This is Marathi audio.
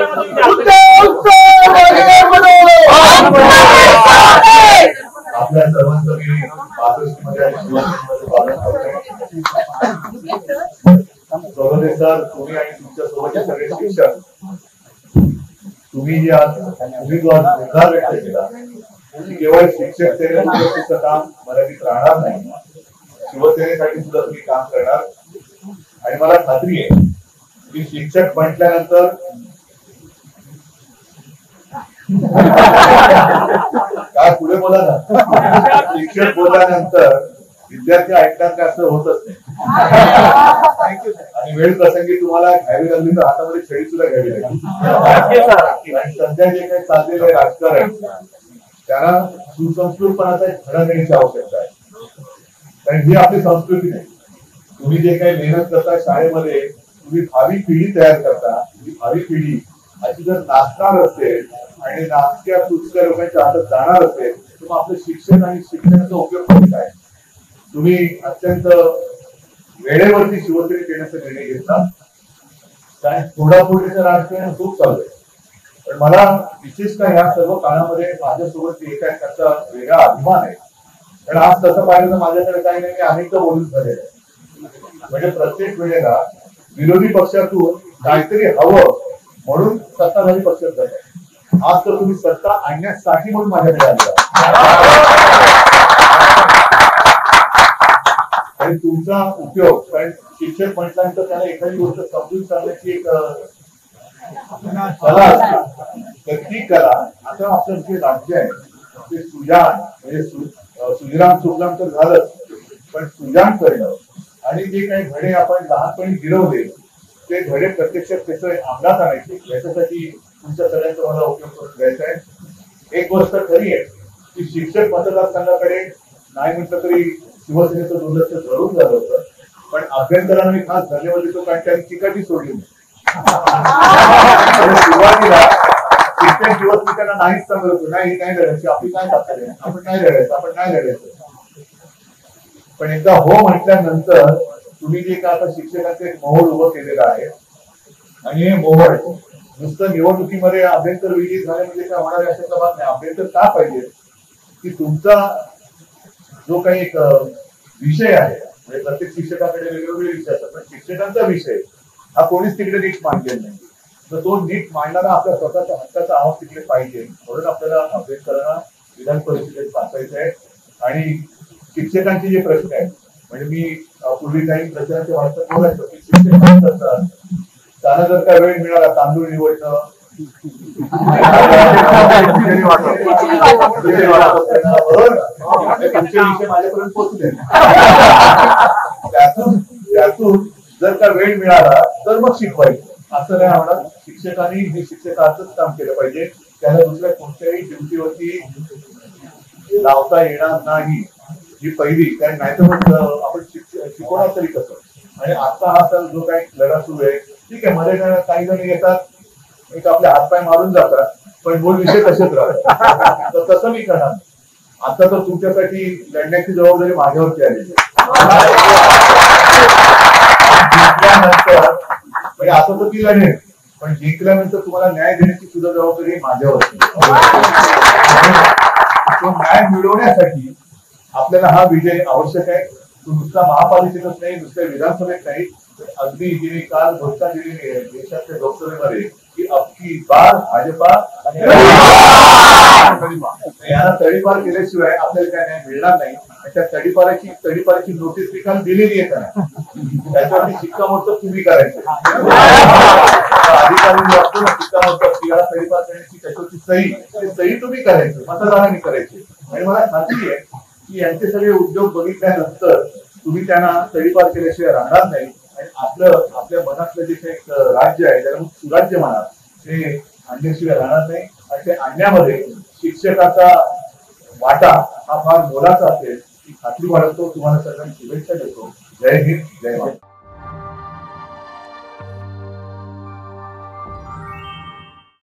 आपल्या सर्वांचं मी मातोश्रीमध्ये आणि शिवसेनेमध्ये पालन करतोय सर, तुम्ही आणि तुमच्या सोबतचे सगळे शिक्षक, तुम्ही जी आज निर्धार व्यक्त केला की केवळ शिक्षकतेचं काम मर्यादित राहणार नाही, शिवसेनेसाठी सुद्धा तुम्ही काम करणार. आणि मला खात्री आहे की शिक्षक म्हटल्यानंतर काय पुढे बोला ना, शिक्षक बोलल्यानंतर विद्यार्थी ऐकतात का असं होतच नाही. आणि वेळ प्रसंगी तुम्हाला घ्यावी लागली तर हातामध्ये छडी सुद्धा घ्यावी लागली. आणि सध्या जे काही चाललेलं आहे राजकारण, त्यांना सुसंस्कृतपणाचा एक धडा देण्याची आवश्यकता आहे. कारण ही आपली संस्कृती नाही. तुम्ही जे काही मेहनत करता शाळेमध्ये, तुम्ही भावी पिढी तयार करता, ही भावी पिढी अशी जर नाचणार असेल आणि नाचक्या तुचक्या लोकांच्या हातात जाणार असेल तर मग आपलं शिक्षण आणि शिक्षणाचा उपयोग कमी काय. तुम्ही अत्यंत वेळेवरती शिवसेनेत येण्याचा निर्णय घेतला. कारण थोडाफोडीचं राजकारण खूप चालू आहे. पण मला विशेषतः या सर्व काळामध्ये माझ्यासोबत एक आहे त्याचा वेगळा अभिमान आहे. कारण आज तसं पाहिलं तर माझ्याकडे काही नाही, अनेकदा बोलून झालेलं आहे. म्हणजे प्रत्येक वेळेला विरोधी पक्षातून काहीतरी हवं म्हणून सत्ताधारी पक्षात जात. आज तर तुम्ही सत्ता आणण्यासाठी म्हणून माझ्याकडे आला आणि तुमचा उपयोग. कारण शिक्षक म्हटल्यानंतर त्याला एखादी गोष्ट समजून सांगण्याची एक कला असते. तर ती कला आता आपलं जे राज्य आहे ते सुजाण, म्हणजे सुजलाम सुफलाम तर झालंच, पण सुजाण करणं आणि जे काही धडे आपण लहानपणी गिरवले ते धडे प्रत्यक्षात त्याचं अंमलात आणायचे, याच्यासाठी तुमच्या सगळ्यांचा मला उपयोग करून घ्यायचा आहे. एक गोष्ट खरी आहे की शिक्षक मतदारसंघाकडे नाही म्हटलं तरी शिवसेनेचं दुर्लक्ष जरूर झालं होतं. पण अभ्यंतराला मी खास धन्यवाद देतो, कारण त्यांनी चिकाटी सोडली नाही. सुरुवातीला कित्येक दिवस मी त्यांना नाहीच सांगत होतो, नाही लढायची, आपली काय ताकद आहे, आपण नाही लढायचं. पण एकदा हो म्हटल्यानंतर तुम्ही जे काय आता शिक्षकांचं एक मोहोळ उभं केलेलं आहे आणि हे मोहोळ नुसतं निवडणुकीमध्ये अभ्यंतर विजयी झाले म्हणजे काय होणार अशाचा भाग नाही. अभ्यंतर का पाहिजे की तुमचा जो काही एक विषय आहे, म्हणजे प्रत्येक शिक्षकाकडे वेगवेगळे विषय असतात, पण शिक्षकांचा विषय हा कोणीच तिकडे नीट मांडलेला नाही. तर तो नीट मांडणारा आपल्या स्वतःच्या हक्काचा आवाज तिकडे पाहिजे. म्हणून आपल्याला अभ्यंतरांना विधान परिषदेत पाठवायचं आहे. आणि शिक्षकांचे जे प्रश्न आहेत, म्हणजे मी पूर्वी काही प्रश्नांच्या वाटत बोलायचो की शिक्षक काय करतात, त्यांना जर का वेळ मिळाला तांदूळ निवडणं, विषय माझ्यापर्यंत पोहोचले, त्यातून जर का वेळ मिळाला तर मग शिकवायचं असं नाही होणार. शिक्षकांनी हे शिक्षकाचंच काम केलं पाहिजे. त्याला दुसऱ्या कोणत्याही ड्युटीवरती लावता येणार नाही, ही पहिली. कारण नाही तर मग आपण शिकवणार तरी कसं. आणि आता हा तर जो काही लढा सुरू आहे, ठीक आहे, मध्ये काही जण येतात एक आपले हातपाय मारून जातात, पण मूळ विषय तसेच राहतात. तर तसं मी करणार. आता तर तुमच्यासाठी लढण्याची जबाबदारी माझ्यावरती आलेली आहे. जिंकल्यानंतर म्हणजे आता तर ती लढेल, पण जिंकल्यानंतर तुम्हाला न्याय देण्याची सुद्धा जबाबदारी माझ्यावरती. तो न्याय मिळवण्यासाठी आपल्याला हा विजय आवश्यक आहे. तो नुसता महापालिकेतच नाही, नुसत्या विधानसभेत नाही, अगदी जी काल घोषणा दिलेली आहे देशाच्या लोकसभेमध्ये की अबकी बार भाजपा यांना तडीपार केल्याशिवाय आपल्याला काय नाही मिळणार नाही. त्या तडीपाराची नोटीस ती काल दिलेली आहे का, त्याच्यावरती शिक्कामोर्तब तुम्ही करायचे. अधिकारी जो असतो ना शिक्कामोर्तब याला तडीपार करण्याची त्याच्यावरची सही तुम्ही करायची, मतदारांनी करायची. आणि मला खात्री आहे की यांचे सगळे उद्योग बघितल्यानंतर तुम्ही त्यांना तडीपार केल्याशिवाय राहणार नाही. आणि आपल्या मनातलं जे काही राज्य आहे त्याला सुराज्य म्हणा, ते आणल्याशिवाय राहणार नाही. आणि ते आणण्यामध्ये शिक्षकाचा वाटा हा फार मोलाचा असेल ही खात्री बाळगतो. तुम्हाला सगळ्यांना शुभेच्छा देतो. जय हिंद, जय महाराष्ट्र.